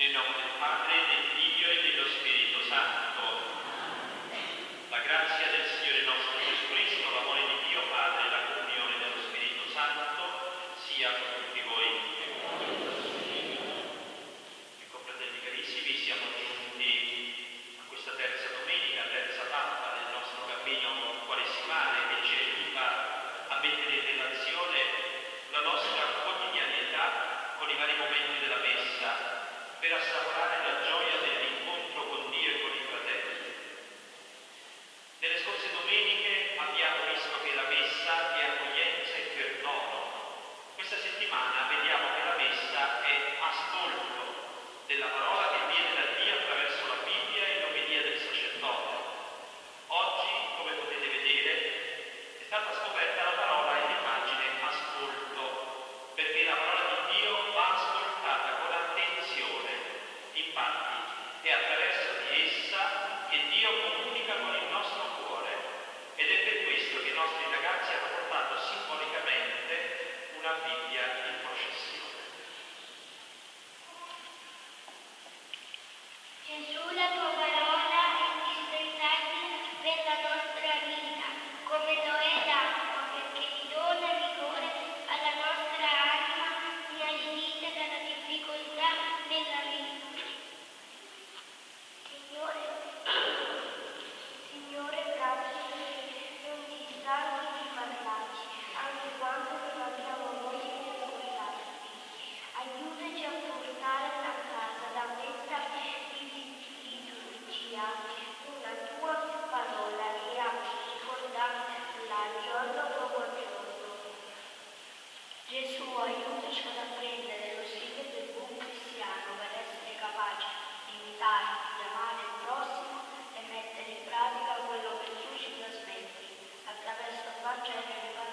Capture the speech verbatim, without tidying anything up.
Nel nome del Padre, del Figlio e dello Spirito Santo. La grazia del Signore nostro Gesù Cristo, l'amore di Dio Padre e la comunione dello Spirito Santo sia con tutti voi. Ecco, fratelli carissimi, siamo giunti a questa terza domenica, terza tappa del nostro cammino quaresimale che ci aiuta a mettere in relazione la nostra quotidianità con i vari momenti della messa, per assaporare la gioia dell'incontro con Dio e con i fratelli. Nelle scorse domeniche abbiamo visto che la messa è accoglienza e perdono. Questa settimana vediamo che la messa è ascolto della parola che viene da Dio attraverso la Bibbia e l'omelia del sacerdote. Oggi, come potete vedere, è stata scoperta la parola e l'immagine ascolto, perché la parola di Dio va ascoltata con attenzione. Infatti è attraverso di essa che Dio comunica con il nostro cuore ed è per questo che i nostri ragazzi hanno portato simbolicamente una Bibbia in processione. Gesù, la tua parola è indispensabile per la nostra vita, come lo è l'acqua, perché ti dona vigore alla nostra anima inaridita dalla difficoltà della vita. Signore, Signore, grazie perché non ti stanchi di parlarci, anche quando non abbiamo voglia di ascoltarti. Aiutaci a portare a casa da questa liturgia una tua parola che ricordarla giorno dopo giorno. Gesù, aiutaci ad apprendere lo stile del buon cristiano per essere capaci di imitare, di amare il prossimo e mettere in pratica quello che tu ci trasmetti attraverso il Vangelo e le parole